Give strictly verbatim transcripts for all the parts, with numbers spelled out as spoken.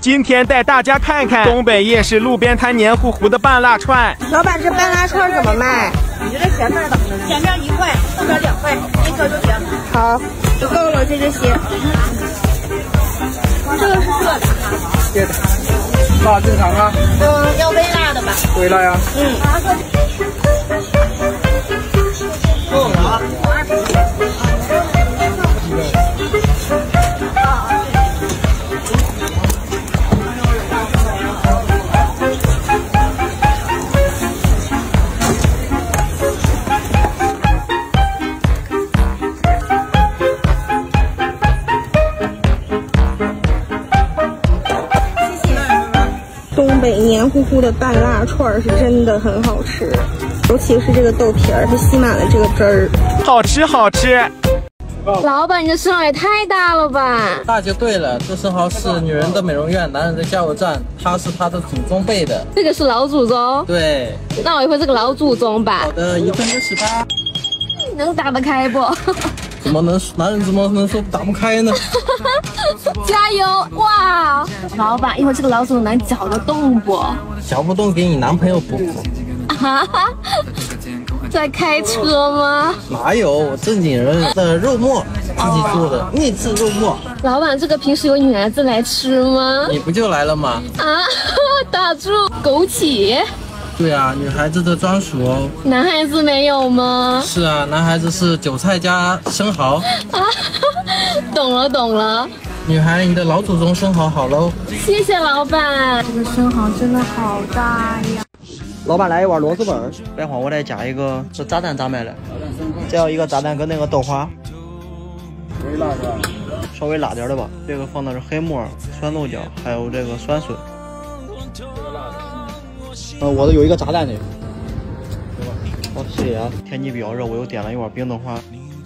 今天带大家看看东北夜市路边摊黏糊糊的拌辣串。 老板，这拌辣串怎么卖？ 你觉得前面怎么的？前面一块，后边两块，一颗就行。 好，就够了，就这些。 这个是热的。 对的。辣正常啊。 嗯，要微辣的吧？ 微辣呀。 嗯。够了啊。 东北黏糊糊的拌辣串是真的很好吃，尤其是这个豆皮儿，它吸满了这个汁儿， 好吃好吃。 老板，你的生蚝也太大了吧！ 大就对了，这生蚝是女人的美容院，男人的加油站，它是他的祖宗辈的。 这个是老祖宗？ 对。 那我一会这个老祖宗吧。 好的，一份六十八。 能打得开不？ 怎么能男人怎么能说打不开呢？ 加油！哇，老板，一会儿这个老祖宗能搅得动不？ 搅不动，给你男朋友补补。 啊？在开车吗？ 哪有，我正经人的肉末自己做的秘制肉末。 老板，这个平时有女孩子来吃吗？ 你不就来了吗？ 啊，打住，枸杞。 对啊，女孩子的专属哦。 男孩子没有吗？ 是啊，男孩子是韭菜加生蚝。 啊，懂了懂了。 女孩，你的老祖宗生蚝好喽。 谢谢老板。这个生蚝真的好大呀。 老板来一碗螺蛳粉， 待会儿我再加一个，这炸蛋咋卖的？再要一个炸蛋跟那个豆花。 微辣是吧？ 稍微辣点的吧。这个放的是黑木耳、酸豆角，还有这个酸笋。 呃，我的有一个炸蛋的。 好吃呀！天气比较热，我又点了一碗冰豆花。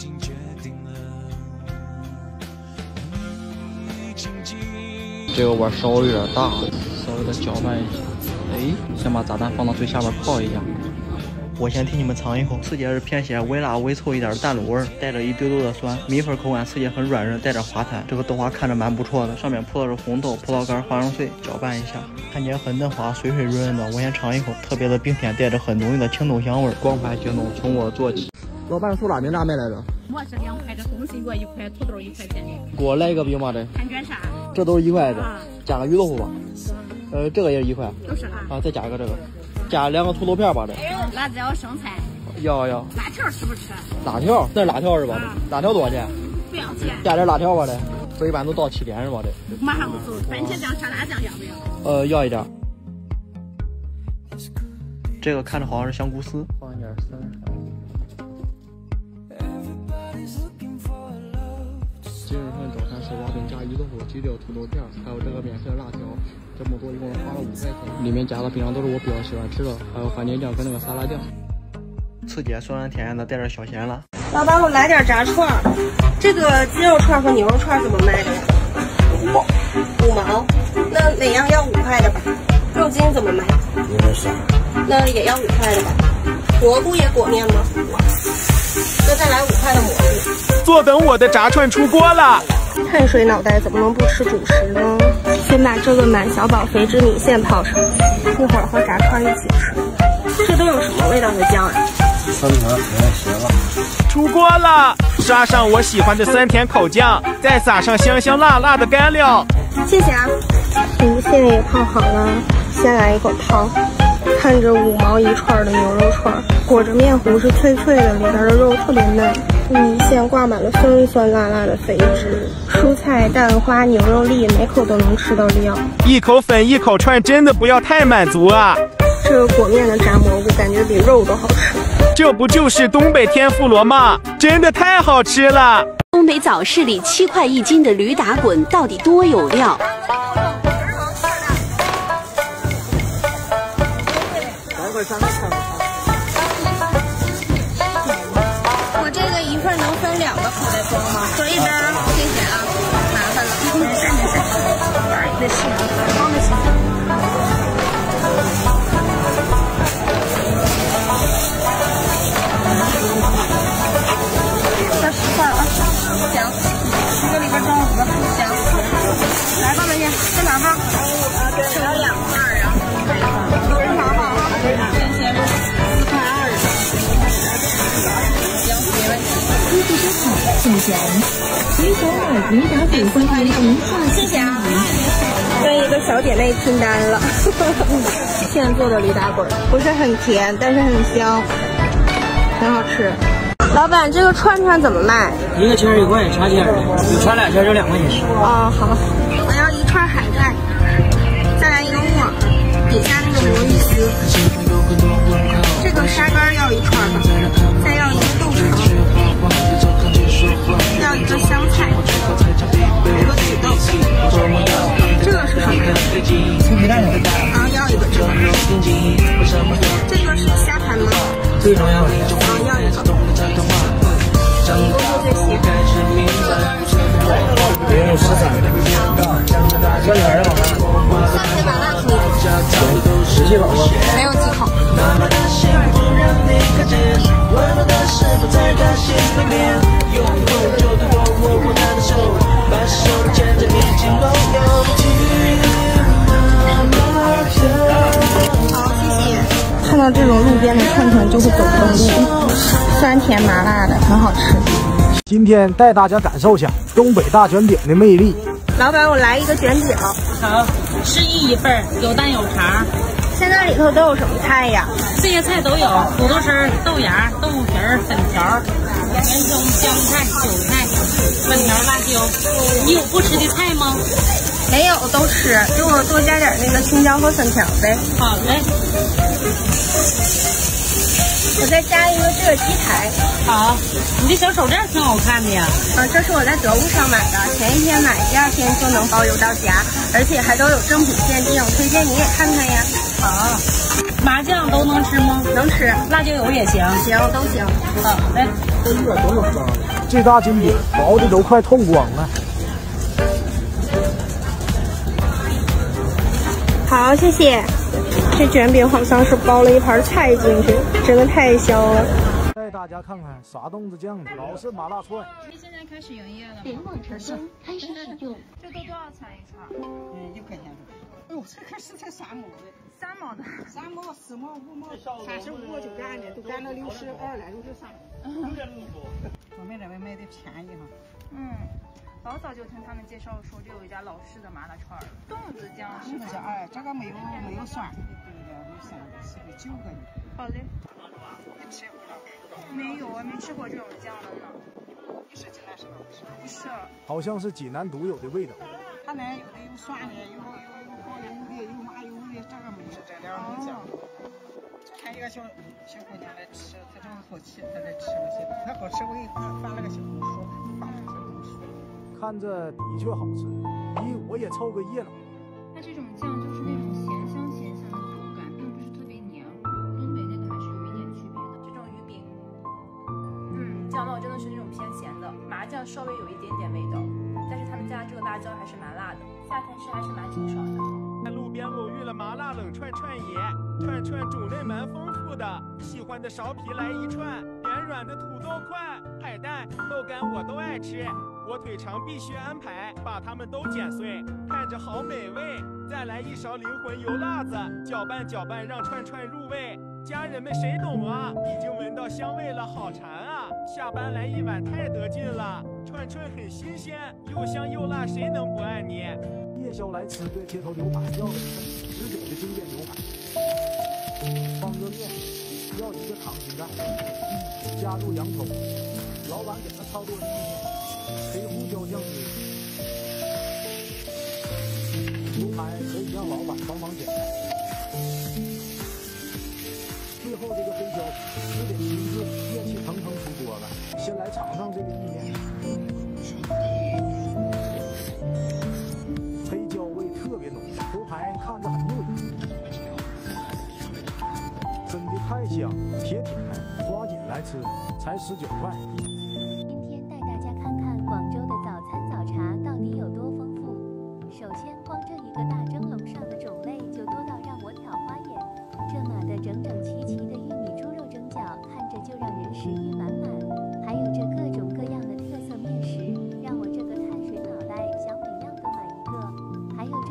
这个碗稍微有点大，稍微的搅拌一下。哎，先把炸蛋放到最下边泡一下。我先替你们尝一口，刺激是偏咸、微辣、微臭一点的淡卤味儿，带着一丢丢的酸，米粉口感，刺激很软韧，带点滑弹。这个豆花看着蛮不错的，上面铺的是红豆、葡萄干、花生碎，搅拌一下，看起来很嫩滑、水水润润的。我先尝一口，特别的冰甜，带着很浓郁的青豆香味儿。光盘行动，从我做起。 老板，手拉饼咋卖来着？ 我是两块的，红心果一块，土豆一块钱的。 给我来一个饼吧，这。 看卷啥？ 这都是一块的，加个鱼豆腐吧。呃，这个也是一块。 都是啊。 啊，再加一个这个，加两个土豆片吧，这。 辣椒、生菜。 要要。 辣条吃不吃？ 辣条，这是辣条是吧？啊、辣条多少钱？ 不要钱。 加点辣条吧，这。这一般都到七点是吧？这。 马上就走。番茄酱、沙拉酱要不要？ 呃，要一点。 这个看着好像是香菇丝， 放一点酸菜。今日份早餐是瓦饼加鱼豆腐、鸡柳、土豆片，还有这个免费的辣条，这么多一共花了五块钱。里面加的平常都是我比较喜欢吃的，还有番茄酱跟那个沙拉酱。 刺激酸酸甜甜的，带点小咸辣。 老板，我来点炸串。这个鸡肉串和牛肉串怎么卖的呀？ 五毛。 五毛？那哪样要五块的吧？肉筋怎么卖？ 应该是。 那也要五块的吧？蘑菇也裹面吗？那再来五块的蘑菇。 坐等我的炸串出锅了。 碳水脑袋怎么能不吃主食呢？先把这个满小宝肥汁米线泡上，一会儿和炸串一起吃。这都有什么味道的酱啊？ 酸甜甜咸辣。 出锅了，刷上我喜欢的酸甜口酱，再撒上香香辣辣的干料。 谢谢啊。米线也泡好了，先来一口汤。看着五毛一串的牛肉串，裹着面糊是脆脆的，里边的肉特别嫩。米线挂满了酸酸辣辣的肥汁，蔬菜、蛋花、牛肉粒，每口都能吃到料。 一口粉一口串，真的不要太满足啊！ 这个裹面的炸蘑菇感觉比肉都好吃。 这不就是东北天妇罗吗？真的太好吃了！ 东北早市里七块一斤的驴打滚到底多有料？ 我这个一份能分两个口袋装吗？搁一边，谢谢啊，麻烦了。没事没事，没事，装的行。这十块啊，行，十个里边装五个，行。来，放在面这两份，啊，对，还要两份啊。多少号？先先四块二。行，没问题。 请讲。回首尔驴打滚关于文化谢谢啊。跟一个小姐妹拼单了。现在做的驴打滚不是很甜，但是很香，很好吃。老板，这个串串怎么卖？ 一个签一块，差价的，有串俩签就两块钱。 哦，好。我要一串海带，再来一个木耳，底下那个魔芋丝。这个沙干要一串吧，再要一个豆肠，要一个香菜，一个土豆。这个是什么？ 葱皮蛋的。 然后要一个这个。这个是虾盘吗？ 最重要的。 然后要一个。多多这些。 零五十三。酸甜的好吗？ 下面麻辣可以。 十七口吗？ 没有几口。好，谢谢。看到这种路边的串串就会走动路，酸甜麻辣的，很好吃。 今天带大家感受一下东北大卷饼的魅力。 老板，我来一个卷饼。 好，十一一份，有蛋有肠。 现在里头都有什么菜呀？ 这些菜都有：土豆丝、豆芽、豆腐皮、粉条、圆葱、香菜、韭菜、粉条、辣椒。你有不吃的菜吗？ 没有，都吃。给我多加点那个青椒和粉条呗。 好嘞。 我再加一个这个鸡排。 好，你这小手链挺好看的呀。 啊，这是我在得物上买的，前一天买，第二天就能包邮到家，而且还都有正品限定，推荐你也看看呀。 好，麻酱都能吃吗？ 能吃， 辣椒油也行。 行，都行。 好嘞。 这一碗多少个？这大金饼薄的都快透光了。 好，谢谢。这卷饼好像是包了一盘菜进去，真的太香了。 带大家看看傻豆子酱的老式麻辣串。 现在开始营业了吗？ 联网成功，开始使用。 这都多少钱一串？ 嗯，一块钱。哎呦，这个是才三毛的， 三毛的， 三毛、四毛、五毛、三十五就干的，都干到六十二了，六十三。我们这边卖的便宜哈。 嗯。老早就听他们介绍说，这有一家老式的麻辣串儿，豆子酱是是哎，这个没有没有酸的，对不对？没酸的，是个九个的。 好嘞。 你吃过了？ 没有，我没吃过这种酱的呢。 你是济南是吧？ 不是。 好像是济南独有的味道。 它那有的有酸的，有有有蚝油的，有麻油的，这个没是这两种酱。看一个小小姑娘来吃，她正好奇，她在吃那些，她好吃，我给发发了个小红书，发了个小红书。 看着的确好吃，咦，我也凑个热闹。 它这种酱就是那种咸香咸香的口感，并不是特别黏糊，东北那个还是有一点区别的。 这种鱼饼，嗯，酱料真的是那种偏咸的，麻酱稍微有一点点味道，但是他们家这个辣椒还是蛮辣的，夏天吃还是蛮清爽的。 在路边偶遇了麻辣冷串串爷，串串种类蛮丰富的，喜欢的苕皮来一串，绵软的土豆块、海带、豆干我都爱吃。火腿肠必须安排，把它们都剪碎，看着好美味。再来一勺灵魂油辣子，搅拌搅拌，让串串入味。家人们谁懂啊？已经闻到香味了，好馋啊！下班来一碗太得劲了，串串很新鲜，又香又辣，谁能不爱你？ 夜宵来吃个街头牛排，要的是十九的经典牛排。方便面要一个溏心蛋，加入洋葱，老板给他操作意面。黑胡椒酱汁，牛排可以让老板帮忙剪裁。最后这个黑椒有点亲自，热气腾腾出锅了。先来尝尝这个意面，黑椒味特别浓，牛排看着很嫩，真的太香，铁铁的，抓紧来吃，才十九块。 广州的早餐早茶到底有多丰富？首先，光这一个大蒸笼上的种类就多到让我挑花眼。这码的整整齐齐的玉米猪肉蒸饺，看着就让人食欲满满。还有这各种各样的特色面食，让我这个碳水脑袋想每样都买一个。还有这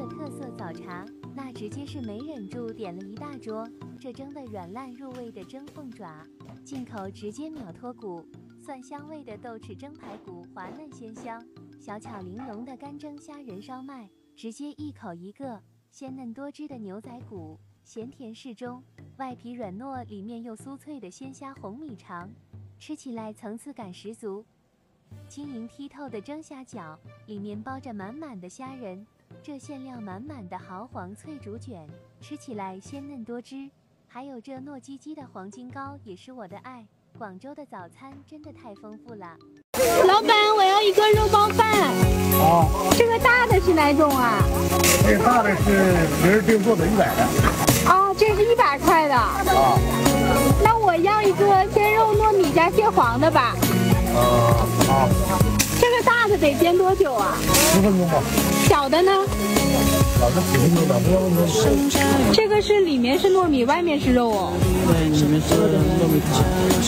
的特色早茶，那直接是没忍住点了一大桌。这蒸的软烂入味的蒸凤爪，进口直接秒脱骨，蒜香味的豆豉蒸排骨滑嫩鲜香，小巧玲珑的干蒸虾仁烧麦，直接一口一个，鲜嫩多汁的牛仔骨，咸甜适中，外皮软糯，里面又酥脆的鲜虾红米肠，吃起来层次感十足。晶莹剔透的蒸虾饺，里面包着满满的虾仁，这馅料满满的豪黄脆竹卷，吃起来鲜嫩多汁。还有这糯叽叽的黄金糕也是我的爱。广州的早餐真的太丰富了。 老板，我要一个肉包饭。 啊， 这个大的是哪种啊？ 这大的是皮儿定做的，一百的。 哦，这是一百块的。 啊， 那我要一个鲜肉糯米加蟹黄的吧。 呃，好。 这个大的得煎多久啊？ 十分钟吧。 小的呢？ 小的几分钟的，不分钟。 这个是里面是糯米，外面是肉哦。 对，里面是糯米汤。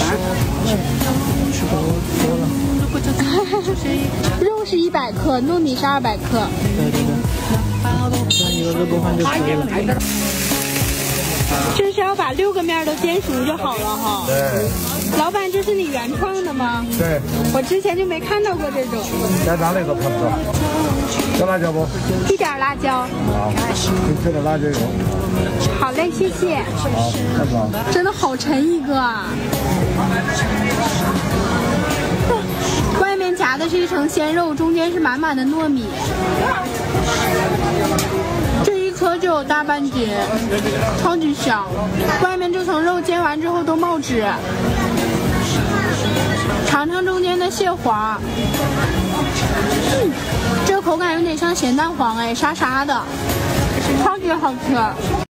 肉是一百克，糯米是二百克。 对对对，这样一个肉包饭就可以了。 这是要把六个面都煎熟就好了哈。 对。 老板，这是你原创的吗？ 对。 我之前就没看到过这种。 家长那个不错。要辣椒不？ 一点辣椒。 好，你吃点辣椒油。 好嘞，谢谢。 好，太棒。 真的好沉一个啊！外面夹的是一层鲜肉，中间是满满的糯米。这一颗就有大半斤，超级香。外面这层肉煎完之后都冒汁。尝尝中间的蟹黄，嗯，这个口感有点像咸蛋黄哎，沙沙的，超级好吃。